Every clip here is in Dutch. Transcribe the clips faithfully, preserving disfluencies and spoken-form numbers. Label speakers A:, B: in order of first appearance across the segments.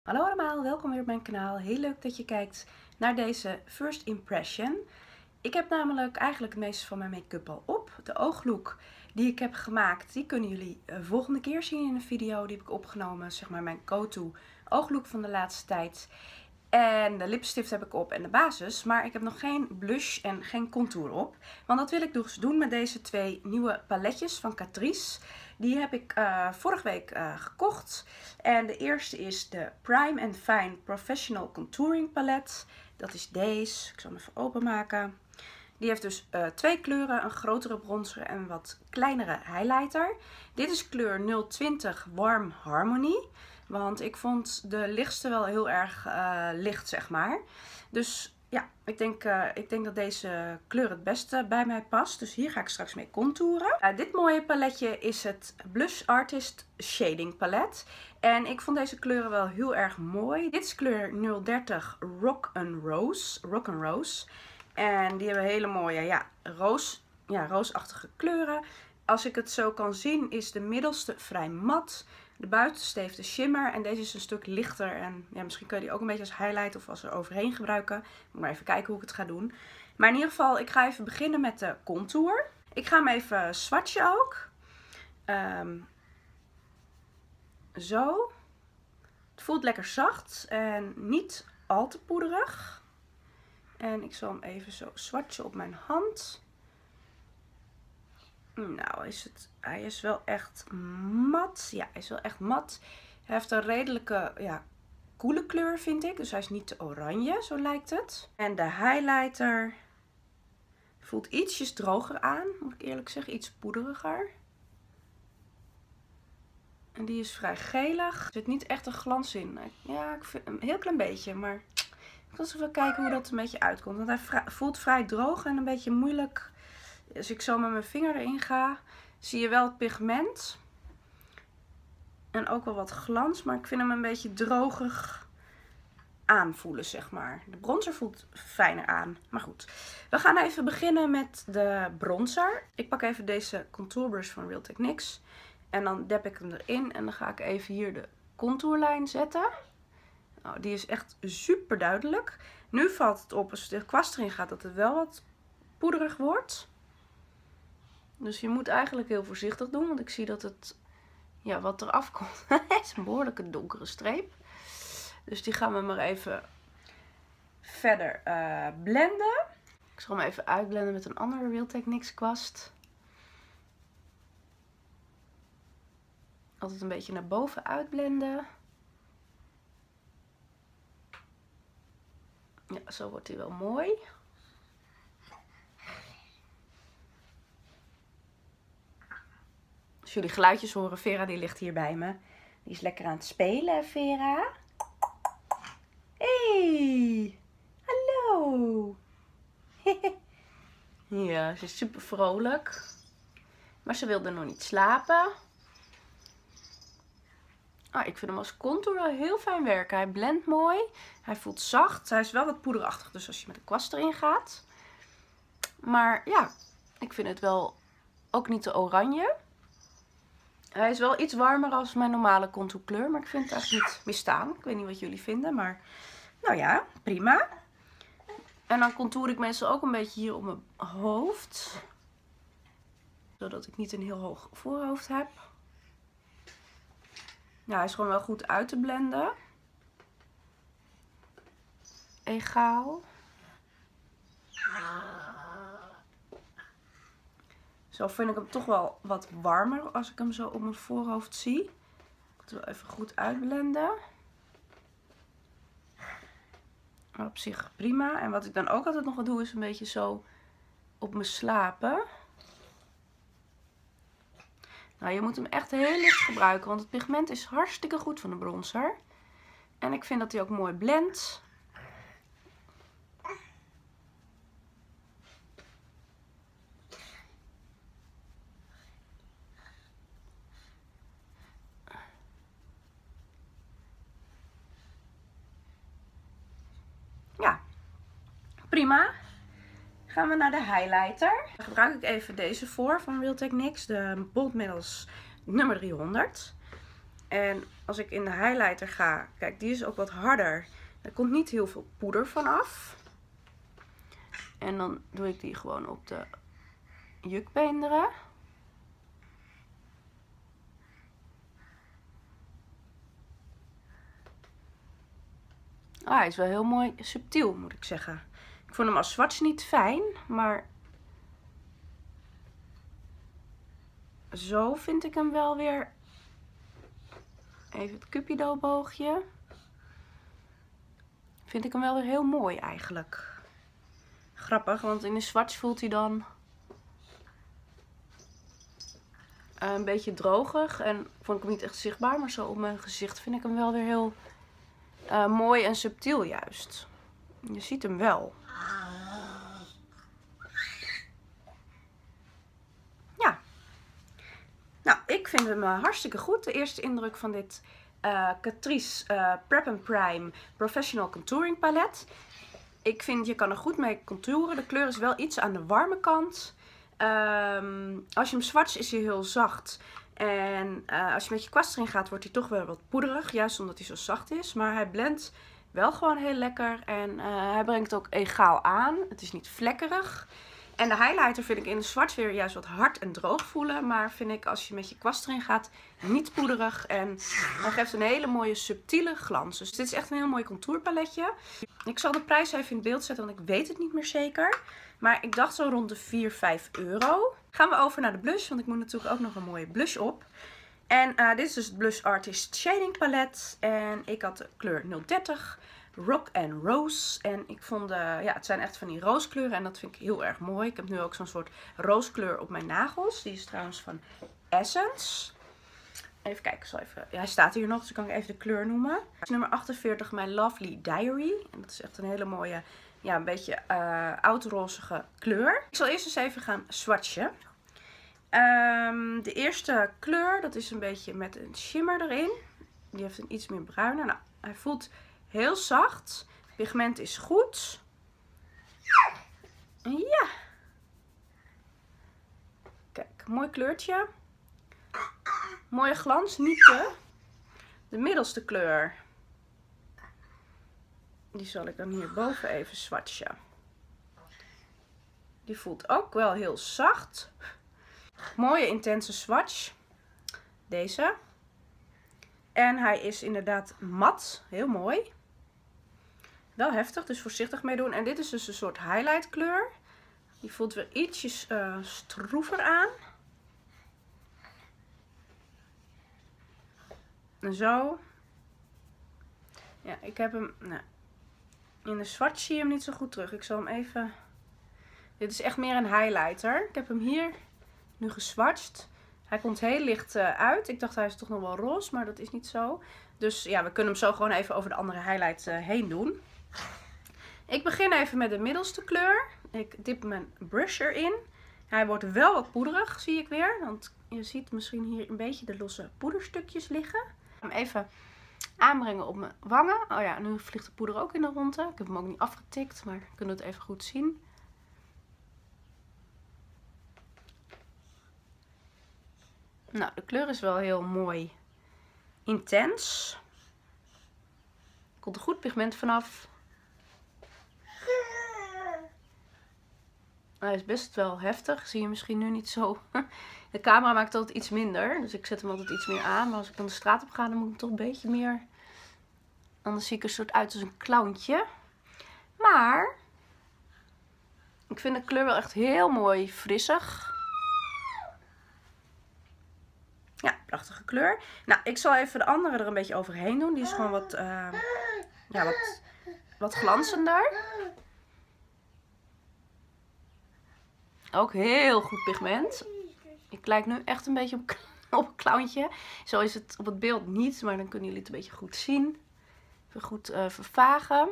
A: Hallo allemaal, welkom weer op mijn kanaal. Heel leuk dat je kijkt naar deze First Impression. Ik heb namelijk eigenlijk het meeste van mijn make-up al op. De ooglook die ik heb gemaakt, die kunnen jullie uh, volgende keer zien in een video die heb ik opgenomen. Zeg maar mijn go-to ooglook van de laatste tijd. En de lipstift heb ik op en de basis. Maar ik heb nog geen blush en geen contour op. Want dat wil ik dus doen met deze twee nieuwe paletjes van Catrice. Die heb ik uh, vorige week uh, gekocht. En de eerste is de Prime and Fine Professional Contouring Palet. Dat is deze. Ik zal hem even openmaken. Die heeft dus uh, twee kleuren. Een grotere bronzer en een wat kleinere highlighter. Dit is kleur nul twintig Warm Harmony. Want ik vond de lichtste wel heel erg uh, licht, zeg maar. Dus ja, ik denk, uh, ik denk dat deze kleur het beste bij mij past. Dus hier ga ik straks mee contouren. Uh, dit mooie paletje is het Blush Artist Shading Palet. En ik vond deze kleuren wel heel erg mooi. Dit is kleur nul dertig Rock and Rose. Rock and Rose. En die hebben hele mooie, ja, roos, ja, roosachtige kleuren. Als ik het zo kan zien is de middelste vrij mat. De buitenste heeft de shimmer en deze is een stuk lichter. En ja, misschien kun je die ook een beetje als highlight of als er overheen gebruiken. Moet maar even kijken hoe ik het ga doen. Maar in ieder geval, ik ga even beginnen met de contour. Ik ga hem even swatchen ook. Um, zo. Het voelt lekker zacht en niet al te poederig. En ik zal hem even zo swatchen op mijn hand. Nou, is het, hij is wel echt mat. Ja, hij is wel echt mat. Hij heeft een redelijke, ja, koele kleur vind ik. Dus hij is niet te oranje, zo lijkt het. En de highlighter voelt ietsjes droger aan, moet ik eerlijk zeggen. Iets poederiger. En die is vrij gelig. Er zit niet echt een glans in. Ja, ik vind een heel klein beetje, maar ik wil eens even kijken hoe dat een beetje uitkomt. Want hij voelt vrij droog en een beetje moeilijk. Als ik zo met mijn vinger erin ga, zie je wel het pigment. En ook wel wat glans, maar ik vind hem een beetje drogig aanvoelen, zeg maar. De bronzer voelt fijner aan, maar goed. We gaan even beginnen met de bronzer. Ik pak even deze contourbrush van Real Techniques. En dan dep ik hem erin en dan ga ik even hier de contourlijn zetten. Nou, die is echt super duidelijk. Nu valt het op als de kwast erin gaat dat het wel wat poederig wordt. Dus je moet eigenlijk heel voorzichtig doen, want ik zie dat het, ja, wat eraf komt, het is een behoorlijke donkere streep. Dus die gaan we maar even verder uh, blenden. Ik zal hem even uitblenden met een andere Real Techniques kwast. Altijd een beetje naar boven uitblenden. Ja, zo wordt hij wel mooi. Als jullie geluidjes horen, Vera die ligt hier bij me. Die is lekker aan het spelen, Vera. Hey, hallo. Ja, ze is super vrolijk. Maar ze wilde nog niet slapen. Ah, ik vind hem als contour wel heel fijn werken. Hij blendt mooi. Hij voelt zacht. Hij is wel wat poederachtig, dus als je met de kwast erin gaat. Maar ja, ik vind het wel ook niet te oranje. Hij is wel iets warmer als mijn normale contourkleur, maar ik vind het eigenlijk niet misstaan. Ik weet niet wat jullie vinden, maar nou ja, prima. En dan contour ik meestal ook een beetje hier op mijn hoofd. Zodat ik niet een heel hoog voorhoofd heb. Ja, hij is gewoon wel goed uit te blenden. Egaal. Zo vind ik hem toch wel wat warmer als ik hem zo op mijn voorhoofd zie. Ik moet het wel even goed uitblenden. Maar op zich prima. En wat ik dan ook altijd nog wel doe is een beetje zo op mijn slapen. Nou, je moet hem echt heel licht gebruiken, want het pigment is hartstikke goed van de bronzer. En ik vind dat hij ook mooi blendt. Ja, prima. Gaan we naar de highlighter. Daar gebruik ik even deze voor van Real Techniques, de Bold Metals nummer driehonderd. En als ik in de highlighter ga, kijk, die is ook wat harder. Er komt niet heel veel poeder van af. En dan doe ik die gewoon op de jukbeenderen. Ah, hij is wel heel mooi subtiel, moet ik zeggen. Ik vond hem als swatch niet fijn, maar zo vind ik hem wel weer. Even het Cupido boogje. Vind ik hem wel weer heel mooi eigenlijk. Grappig, want in de swatch voelt hij dan een beetje drogig. En vond ik hem niet echt zichtbaar, maar zo op mijn gezicht vind ik hem wel weer heel uh, mooi en subtiel juist. Je ziet hem wel. Ja. Nou, ik vind hem uh, hartstikke goed. De eerste indruk van dit uh, Catrice uh, Prep and Prime Professional Contouring Palet. Ik vind, je kan er goed mee contouren. De kleur is wel iets aan de warme kant. Um, als je hem swatcht is hij heel zacht. En uh, als je met je kwast erin gaat wordt hij toch wel wat poederig. Juist omdat hij zo zacht is. Maar hij blendt wel gewoon heel lekker. En uh, hij brengt ook egaal aan. Het is niet vlekkerig. En de highlighter vind ik in de swatch weer juist wat hard en droog voelen. Maar vind ik als je met je kwast erin gaat niet poederig. En hij geeft een hele mooie subtiele glans. Dus dit is echt een heel mooi contourpaletje. Ik zal de prijs even in het beeld zetten, want ik weet het niet meer zeker. Maar ik dacht zo rond de vier, vijf euro. Gaan we over naar de blush, want ik moet natuurlijk ook nog een mooie blush op. En uh, dit is dus het Blush Artist Shading Palet. En ik had de kleur nul dertig. Rock and Rose. En ik vond, uh, ja, het zijn echt van die rooskleuren. En dat vind ik heel erg mooi. Ik heb nu ook zo'n soort rooskleur op mijn nagels. Die is trouwens van Essence. Even kijken, ik zal even, ja, hij staat hier nog, dus kan ik even de kleur noemen. Nummer achtenveertig, My Lovely Diary. En dat is echt een hele mooie, ja, een beetje uh, oudrozige kleur. Ik zal eerst eens even gaan swatchen. Um, de eerste kleur, dat is een beetje met een shimmer erin. Die heeft een iets meer bruiner. Nou, hij voelt heel zacht. Het pigment is goed. En ja. Kijk, mooi kleurtje. Mooie glans, niet te. De middelste kleur. Die zal ik dan hierboven even swatchen. Die voelt ook wel heel zacht. Mooie intense swatch. Deze. En hij is inderdaad mat. Heel mooi. Wel heftig, dus voorzichtig mee doen. En dit is dus een soort highlight kleur. Die voelt weer ietsjes uh, stroever aan. En zo. Ja, ik heb hem. Nou, in de swatch zie je hem niet zo goed terug. Ik zal hem even. Dit is echt meer een highlighter. Ik heb hem hier nu geswatcht. Hij komt heel licht uh, uit. Ik dacht hij is toch nog wel roze, maar dat is niet zo. Dus ja, we kunnen hem zo gewoon even over de andere highlight uh, heen doen. Ik begin even met de middelste kleur. Ik dip mijn brush erin. Hij wordt wel wat poederig, zie ik weer. Want je ziet misschien hier een beetje de losse poederstukjes liggen. Ik ga hem even aanbrengen op mijn wangen. Oh ja, nu vliegt de poeder ook in de ronde. Ik heb hem ook niet afgetikt, maar we kunnen het even goed zien. Nou, de kleur is wel heel mooi intens. Er komt een goed pigment vanaf. Hij is best wel heftig. Zie je misschien nu niet zo. De camera maakt altijd iets minder. Dus ik zet hem altijd iets meer aan. Maar als ik dan de straat op ga, dan moet ik hem toch een beetje meer. Anders zie ik er soort uit als een clowntje. Maar ik vind de kleur wel echt heel mooi frissig. Ja, prachtige kleur. Nou, ik zal even de andere er een beetje overheen doen. Die is gewoon wat, uh, ja, wat, wat glanzender. Ook heel goed pigment. Ik lijk nu echt een beetje op, op een clowntje. Zo is het op het beeld niet, maar dan kunnen jullie het een beetje goed zien. Even goed uh, vervagen.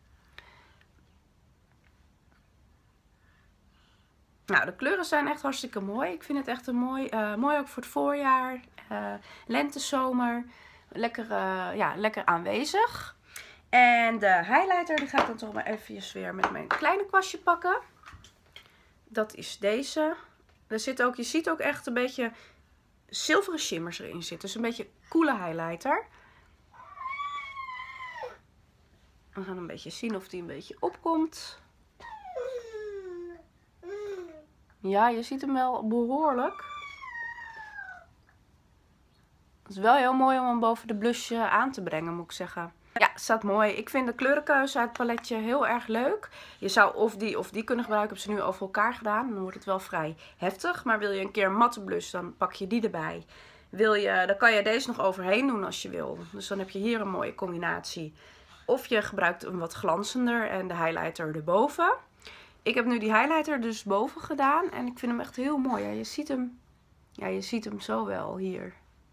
A: Nou, de kleuren zijn echt hartstikke mooi. Ik vind het echt een mooi, uh, mooi ook voor het voorjaar, uh, lente, zomer. Lekker, uh, ja, lekker aanwezig. En de highlighter, die ga ik dan toch maar eventjes weer met mijn kleine kwastje pakken. Dat is deze. Er zit ook, je ziet ook echt een beetje zilveren shimmers erin zitten. Dus een beetje coole highlighter. We gaan een beetje zien of die een beetje opkomt. Ja, je ziet hem wel behoorlijk. Het is wel heel mooi om hem boven de blush aan te brengen, moet ik zeggen. Ja, staat mooi. Ik vind de kleurenkeuze uit het paletje heel erg leuk. Je zou of die of die kunnen gebruiken. Ik heb ze nu over elkaar gedaan. Dan wordt het wel vrij heftig. Maar wil je een keer een matte blush, dan pak je die erbij. Wil je, dan kan je deze nog overheen doen als je wil. Dus dan heb je hier een mooie combinatie. Of je gebruikt een wat glanzender en de highlighter erboven. Ik heb nu die highlighter dus boven gedaan. En ik vind hem echt heel mooi. Ja, je ziet hem, ja, je ziet hem zo wel hier.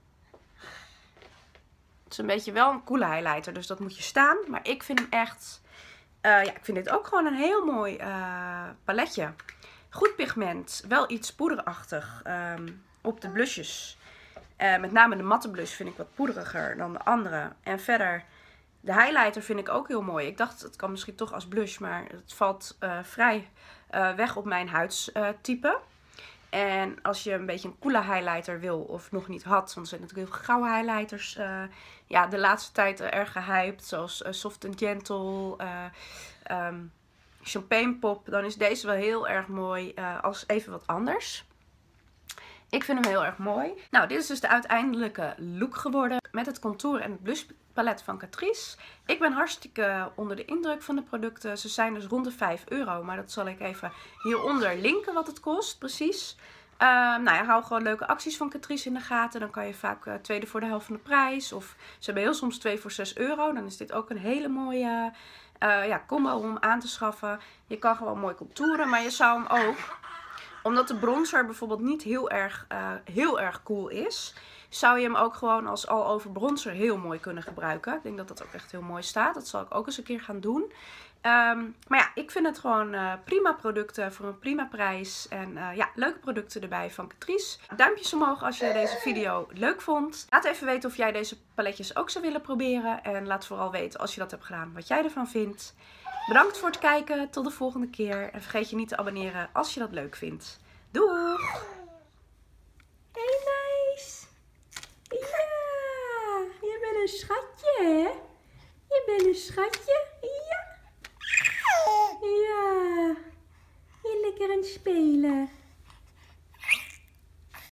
A: Het is een beetje wel een coole highlighter, dus dat moet je staan. Maar ik vind hem echt... Uh, ja, ik vind dit ook gewoon een heel mooi uh, paletje. Goed pigment. Wel iets poederachtig um, op de blushes. Uh, met name de matte blush vind ik wat poederiger dan de andere. En verder, de highlighter vind ik ook heel mooi. Ik dacht, het kan misschien toch als blush, maar het valt uh, vrij uh, weg op mijn huidstype. Uh, En als je een beetje een coole highlighter wil of nog niet had, want er zijn natuurlijk heel veel gouden highlighters uh, ja, de laatste tijd uh, erg gehyped, zoals uh, Soft and Gentle, uh, um, Champagne Pop, dan is deze wel heel erg mooi uh, als even wat anders. Ik vind hem heel erg mooi. Nou, dit is dus de uiteindelijke look geworden met het contour en het blush palet van Catrice. Ik ben hartstikke onder de indruk van de producten. Ze zijn dus rond de vijf euro, maar dat zal ik even hieronder linken wat het kost, precies. Uh, nou ja, hou gewoon leuke acties van Catrice in de gaten. Dan kan je vaak uh, tweede voor de helft van de prijs. Of ze hebben heel soms twee voor zes euro. Dan is dit ook een hele mooie uh, ja, combo om aan te schaffen. Je kan gewoon mooi contouren, maar je zou hem ook, omdat de bronzer bijvoorbeeld niet heel erg, uh, heel erg cool is, zou je hem ook gewoon als all-over bronzer heel mooi kunnen gebruiken. Ik denk dat dat ook echt heel mooi staat. Dat zal ik ook eens een keer gaan doen. Um, maar ja, ik vind het gewoon uh, prima producten voor een prima prijs. En uh, ja, leuke producten erbij van Catrice. Duimpjes omhoog als je deze video leuk vond. Laat even weten of jij deze paletjes ook zou willen proberen. En laat vooral weten als je dat hebt gedaan wat jij ervan vindt. Bedankt voor het kijken. Tot de volgende keer. En vergeet je niet te abonneren als je dat leuk vindt. Doeg! Hey meis! Ja! Je bent een schatje, hè? Je bent een schatje. Ja! Ja! Je lekker aan het spelen.